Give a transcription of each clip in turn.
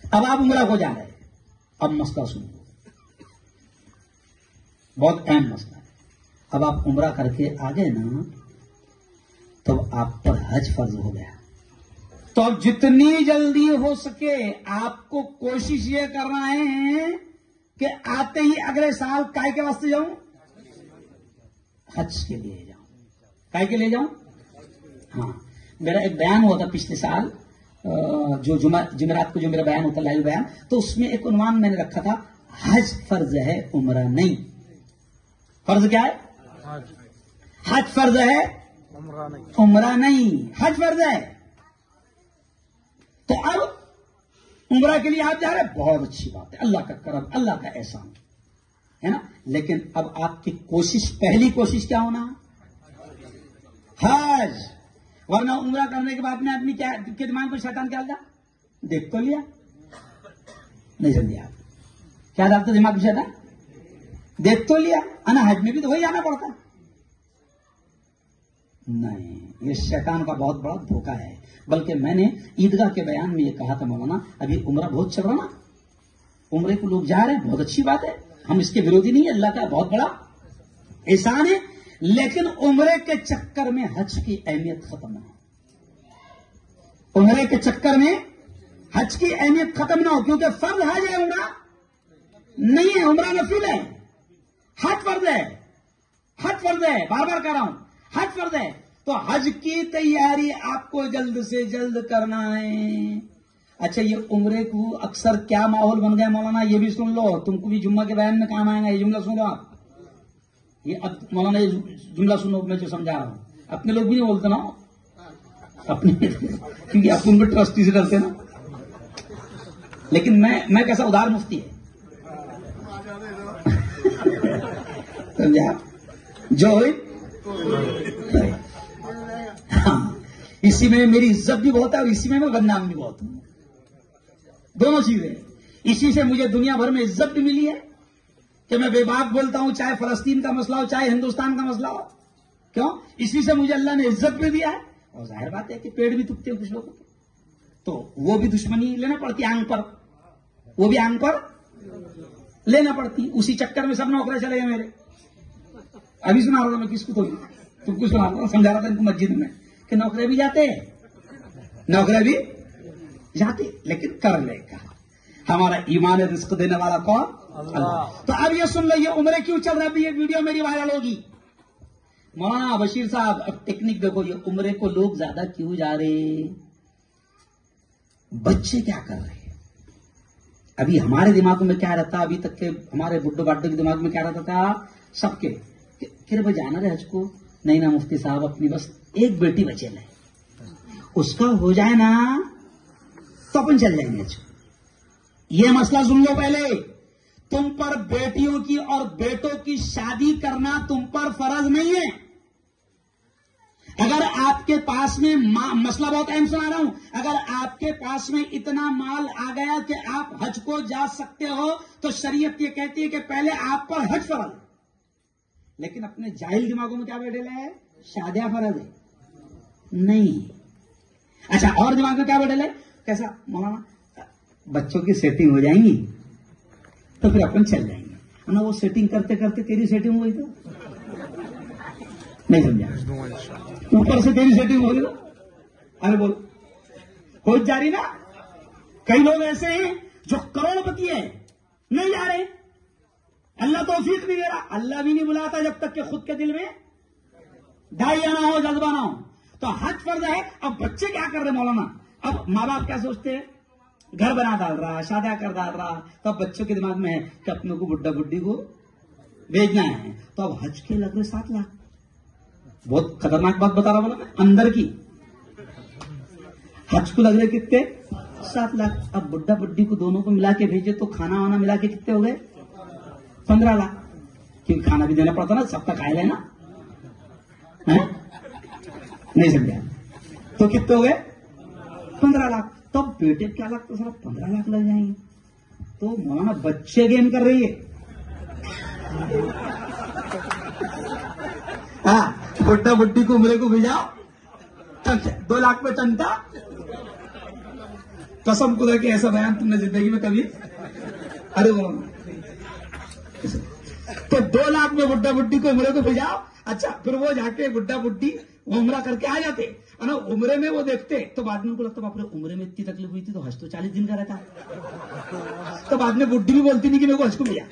अब आप उम्रा को जा रहे हैं। अब मसला सुनो, बहुत अहम मसला है। अब आप उम्रा करके आ गए ना, तो आप पर हज फर्ज हो गया। तो अब जितनी जल्दी हो सके आपको कोशिश ये करना है कि आते ही अगले साल काय के वास्ते जाऊं, हज के लिए जाऊं। काय के लिए जाऊं? हाँ, मेरा एक बयान हुआ था पिछले साल, जो जुमेरात को जो मेरा बयान होता लाइव बयान, तो उसमें एक उन्वान मैंने रखा था, हज फर्ज है उम्रा नहीं। फर्ज क्या है? हज फर्ज है उम्रा नहीं, हज फर्ज है। तो अब उम्रा के लिए आप जा रहे हैं, बहुत अच्छी बात है, अल्लाह का करम, अल्लाह का एहसान है ना। लेकिन अब आपकी कोशिश, पहली कोशिश क्या होना? हज। वरना उम्रा करने के बाद में आदमी क्या के दिमाग में शैतान क्या डालता? देख तो लिया, नहीं समझे आप? क्या डालता दिमाग में शैतान? देख तो लिया, अना हज में भी तो वही जाना पड़ता। नहीं, ये शैतान का बहुत बड़ा धोखा है। बल्कि मैंने ईदगाह के बयान में ये कहा था, मौलाना अभी उम्रा बहुत चल रहा ना, उम्रे को लोग जा रहे हैं, बहुत अच्छी बात है, हम इसके विरोधी नहीं है, अल्लाह का बहुत बड़ा एहसान है। लेकिन उम्रे के चक्कर में हज की अहमियत खत्म ना हो। उम्रे के चक्कर में हज की अहमियत खत्म ना हो, क्योंकि फर्ज हज है, उम्रा नहीं है। उम्रा नफिल है, हज फर्ज है, हज फर्ज है, बार बार कह रहा हूं, हज फर्ज है। तो हज की तैयारी आपको जल्द से जल्द करना है। अच्छा, ये उम्रे को अक्सर क्या माहौल बन गया मौलाना, ये भी सुन लो, तुमको भी जुम्मा के बयान में काम आएगा, ये जुमला सुनो आप। ये अब मौलाना ये जुमला सुनो, मैं जो समझा रहा हूं, अपने लोग भी नहीं बोलते ना अपने, क्योंकि आप उन पर ट्रस्टी से डरते ना। लेकिन मैं कैसा उदार मुफ्ती है, समझा? जो हाँ, इसी में मेरी इज्जत भी बहुत है और इसी में मैं बदनाम भी बहुत हूं, दोनों चीजें। इसी से मुझे दुनिया भर में इज्जत भी मिली है कि मैं बेबाक बोलता हूं, चाहे फलस्तीन का मसला हो, चाहे हिंदुस्तान का मसला हो। क्यों? इसी से मुझे अल्लाह ने इज्जत भी दिया है। और जाहिर बात है कि पेड़ भी तुपते हैं कुछ लोगों के, तो वो भी दुश्मनी लेना पड़ती है आंग पर, वो भी आंग पर लेना पड़ती। उसी चक्कर में सब नौकरे चले गए मेरे। अभी सुना रहा था मैं, किसको? तुमको सुना रहा था, समझा रहा था इनको मस्जिद में कि नौकरे भी जाते, नौकरे भी जाते, लेकिन कर लेगा। हमारा ईमान रिस्क देने वाला कौन? अल्लाह। तो अब ये सुन लो, ये उम्रे क्यों चल रहा है, ये वीडियो मेरी वायरल होगी। मौलाना बशीर साहब, अब टेक्निक देखो, ये उम्रे को लोग ज्यादा क्यों जा रहे, बच्चे क्या कर रहे हैं? अभी हमारे दिमाग में क्या रहता, अभी तक के हमारे बुड्ढे बाड्ढे के दिमाग में क्या रहता था सबके, फिर भाई जाना रहे हज को, नहीं ना मुफ्ती साहब, अपनी बस एक बेटी बचे ले, उसका हो जाए ना तो अपन चल जाएंगे हज। ये मसला सुन लो पहले, तुम पर बेटियों की और बेटों की शादी करना तुम पर फर्ज नहीं है। अगर आपके पास में मसला बहुत अहम सुना रहा हूं, अगर आपके पास में इतना माल आ गया कि आप हज को जा सकते हो, तो शरीयत ये कहती है कि पहले आप पर हज फर्ज है। लेकिन अपने जाहिल दिमागों में क्या बैठे है, शादियां फर्ज है नहीं। अच्छा, और दिमाग में क्या बैठे है, कैसा मौलाना, बच्चों की सेटिंग हो जाएंगी तो फिर अपन चल जाएंगे ना। वो सेटिंग करते करते तेरी सेटिंग हुई तो नहीं समझा, ऊपर से तेरी सेटिंग हो गई तो, अरे बोल, खोज जारी ना। कई लोग ऐसे हैं जो करोड़पति है, नहीं जा रहे, अल्लाह तौफीक नहीं दे रहा, अल्लाह भी नहीं बुलाता जब तक कि खुद के दिल में दाया ना हो, जज्बा ना हो। तो हज फर्ज है। अब बच्चे क्या कर रहे मौलाना, अब माँ बाप क्या सोचते हैं, घर बना डाल रहा, शादियां कर डाल रहा, तो अब बच्चों के दिमाग में है कि अपने को बुड्ढा बुड्ढी को भेजना है, तो अब हज के लग रहे 7 लाख। बहुत खतरनाक बात बता रहा बोला अंदर की, हज को लग रहे कितने, 7 लाख। अब बुड्ढा बुड्ढी को दोनों को मिला के भेजे तो खाना वाना मिला के कितने हो गए, 15 लाख। क्योंकि खाना भी देना पड़ता ना, सबका खाए लेना है, नहीं समझा, तो कितने हो गए, 15 लाख। तब बेटे क्या लगता, सारा 15 लाख लग जाएंगे। तो मौलाना बच्चे गेम कर रही है। हाँ, बुड्ढा बुड्ढी को उम्रे को भेजाओ, 2 लाख पे टंटा, कसम खुदा कि ऐसा बयान तुमने जिंदगी में कभी, अरे वो तो 2 लाख में बुड्ढा बुड्ढी को उम्रे को भेजाओ। अच्छा, फिर वो जाके बुड्ढा बुड्ढी उम्रा करके आ जाते और ना उम्रे में वो देखते तो बाद में उनको लगता बाप रे उम्रे में इतनी तकलीफ हुई थी तो हज तो 40 दिन का रहता। तो बाद में बुड्ढी भी बोलती नहीं कि मेरे को हज को भेजा।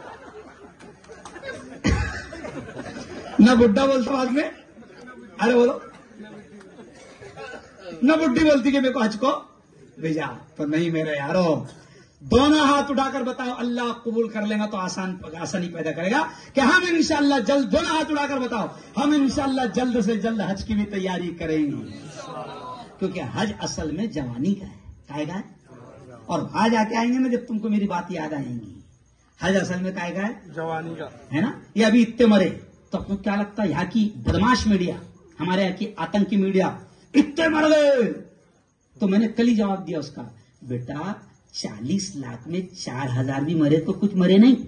ना बुड्ढा बोलता बाद में, अरे बोलो, ना बुड्ढी बोलती कि मेरे को हज को भेजा। तो नहीं मेरे यारो, दोनों हाथ उठाकर बताओ, अल्लाह कबूल कर लेगा तो आसानी पैदा करेगा कि हम इंशाअल्लाह जल्द, दोनों हाथ उठाकर बताओ, हम इंशाअल्लाह जल्द से जल्द हज की भी तैयारी करेंगे। क्योंकि हज असल में जवानी का है, और वहां जाके आएंगे ना जब तुमको मेरी बात याद आएंगी, हज असल में काय का है, जवानी का है ना। ये अभी इतने मरे तो आपको क्या लगता है, यहाँ की बदमाश मीडिया, हमारे यहाँ की आतंकी मीडिया इतने मर गए। तो मैंने कल ही जवाब दिया उसका, बेटा 40 लाख में 4000 भी मरे तो कुछ मरे नहीं।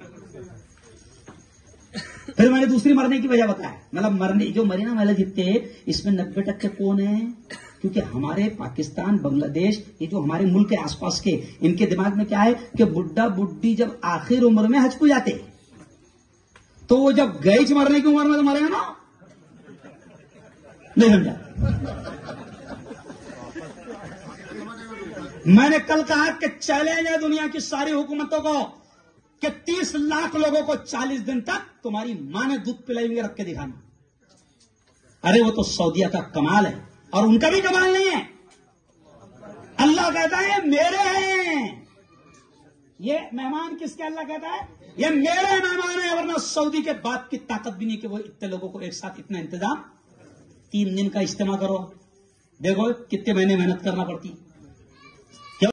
फिर मैंने दूसरी मरने की वजह बताया, मतलब मरने जो मरे ना मतलब जितने, इसमें 90% कौन है, क्योंकि हमारे पाकिस्तान, बांग्लादेश, ये जो हमारे मुल्क के आसपास के, इनके दिमाग में क्या है कि बुड्ढा बुड्ढी जब आखिर उम्र में हज को जाते तो वो जब गए मरने की उम्र में तो मरेगा ना, नहीं समझा। मैंने कल कहा कि चैलेंज है दुनिया की सारी हुकूमतों को कि 30 लाख लोगों को 40 दिन तक तुम्हारी मां ने दूध पिलाएंगे, रख के दिखाना। अरे वो तो सऊदिया का कमाल है, और उनका भी कमाल नहीं है। अल्लाह कहता है मेरे हैं ये मेहमान, किसके अल्लाह कहता है ये मेरे मेहमान है, वरना सऊदी के बाप की ताकत भी नहीं कि वो इतने लोगों को एक साथ इतना इंतजाम। 3 दिन का इज्तिमा करो, देखो कितने महीने मेहनत करना पड़ती।